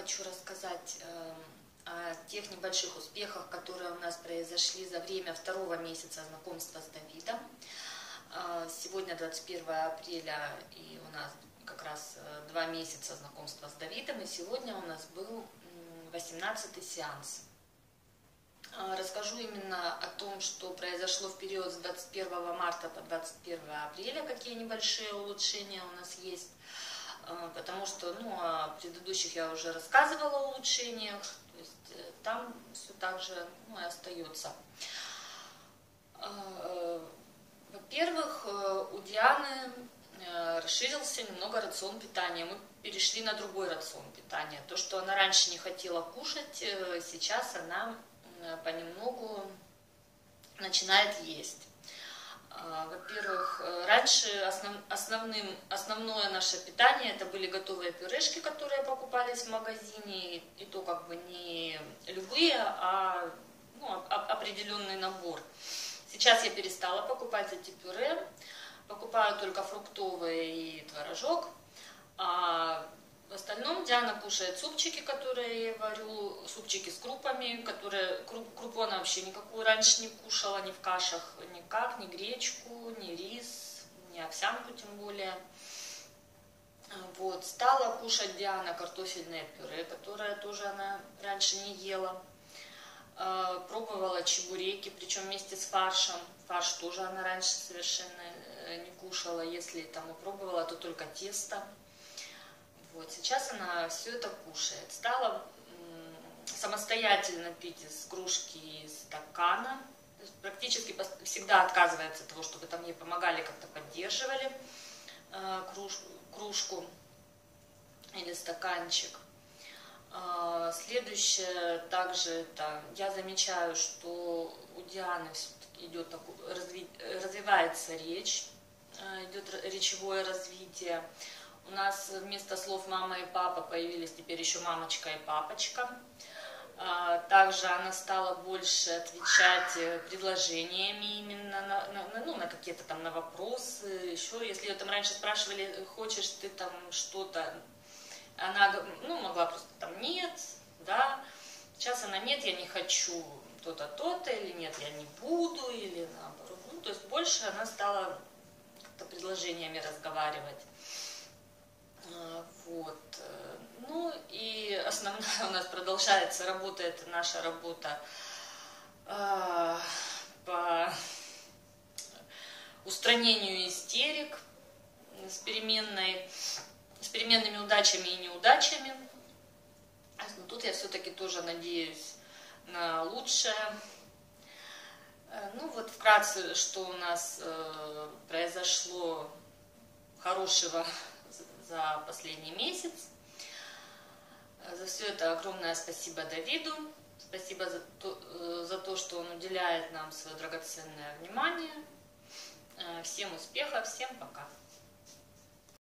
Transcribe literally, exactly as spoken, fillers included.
хочу рассказать э, о тех небольших успехах, которые у нас произошли за время второго месяца знакомства с Давидом. Э, сегодня двадцать первое апреля, и у нас как раз два месяца знакомства с Давидом, и сегодня у нас был восемнадцатый сеанс. Э, расскажу именно о том, что произошло в период с двадцать первого марта по двадцать первое апреля, какие небольшие улучшения у нас есть. Потому что, ну, о предыдущих я уже рассказывала о улучшениях, то есть там все так же, ну, и остается. Во-первых, у Дианы расширился немного рацион питания. Мы перешли на другой рацион питания. То, что она раньше не хотела кушать, сейчас она понемногу начинает есть. Во-первых, раньше основ, основным, основное наше питание это были готовые пюрешки, которые покупались в магазине, и, и то как бы не любые, а ну, определенный набор. Сейчас я перестала покупать эти пюре, покупаю только фруктовые и творожок. А в остальном Диана кушает супчики, которые я варю, супчики с крупами, которые, круп, крупу она вообще никакую раньше не кушала, ни в кашах никак, ни гречку, ни рис, ни овсянку тем более. Вот. Стала кушать Диана картофельное пюре, которое тоже она раньше не ела. Пробовала чебуреки, причем вместе с фаршем. Фарш тоже она раньше совершенно не кушала, если там и пробовала, то только тесто. Вот, сейчас она все это кушает. Стала самостоятельно пить из кружки и стакана. То есть практически всегда отказывается от того, чтобы там ей помогали, как-то поддерживали э, круж, кружку или стаканчик. Э, следующее также это, я замечаю, что у Дианы все-таки идет разви, развивается речь, э, идет речевое развитие. У нас вместо слов «мама» и «папа» появились теперь еще «мамочка» и «папочка». Также она стала больше отвечать предложениями именно на, на, ну, на какие-то там на вопросы. Еще, если ее там раньше спрашивали, хочешь ты там что-то, она ну, могла просто там «нет», да. Сейчас она «нет, я не хочу то-то, то-то», или «нет, я не буду», или наоборот. Ну, то есть больше она стала как-то предложениями разговаривать. Вот. Ну и основная у нас продолжается работа, это наша работа э, по устранению истерик с, переменной, с переменными удачами и неудачами. Но тут я все-таки тоже надеюсь на лучшее. Ну вот вкратце, что у нас э, произошло хорошего за последний месяц. За все это огромное спасибо Давиду. Спасибо за то, за то, что он уделяет нам свое драгоценное внимание. Всем успехов, всем пока.